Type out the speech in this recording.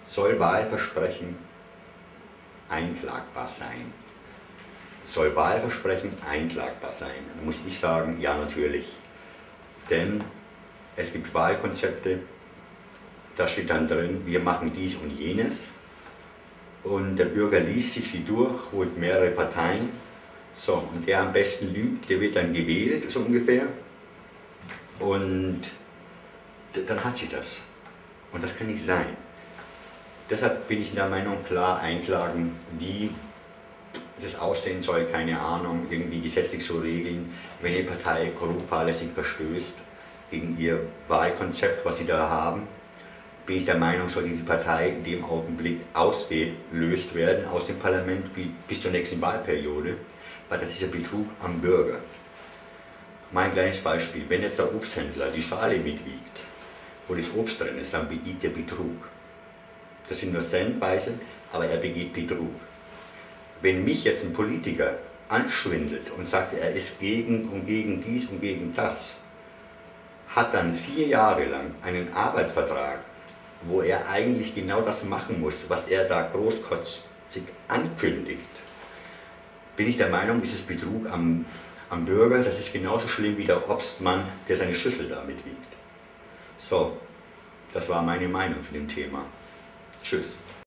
Soll Wahlversprechen einklagbar sein? Soll Wahlversprechen einklagbar sein? Da muss ich sagen, ja natürlich. Denn es gibt Wahlkonzepte, da steht dann drin, wir machen dies und jenes. Und der Bürger liest sich die durch, holt mehrere Parteien. So, und der am besten lügt, der wird dann gewählt, so ungefähr. Und dann hat sich das. Und das kann nicht sein. Deshalb bin ich der Meinung, klar einklagen, wie das aussehen soll, keine Ahnung, irgendwie gesetzlich so regeln, wenn eine Partei korrupt fahrlässig verstößt gegen ihr Wahlkonzept, was sie da haben, bin ich der Meinung, soll diese Partei in dem Augenblick ausgelöst werden aus dem Parlament wie bis zur nächsten Wahlperiode, weil das ist ja Betrug am Bürger. Mein kleines Beispiel, wenn jetzt der Obsthändler die Schale mitwiegt, wo das Obst drin ist, dann begeht er Betrug. Das sind nur Centweise, aber er begeht Betrug. Wenn mich jetzt ein Politiker anschwindelt und sagt, er ist gegen und gegen dies und gegen das, hat dann 4 Jahre lang einen Arbeitsvertrag, wo er eigentlich genau das machen muss, was er da großkotzig ankündigt, bin ich der Meinung, ist es Betrug am Bürger, das ist genauso schlimm wie der Obstmann, der seine Schüssel da mitwiegt. So, das war meine Meinung zu dem Thema. Tschüss.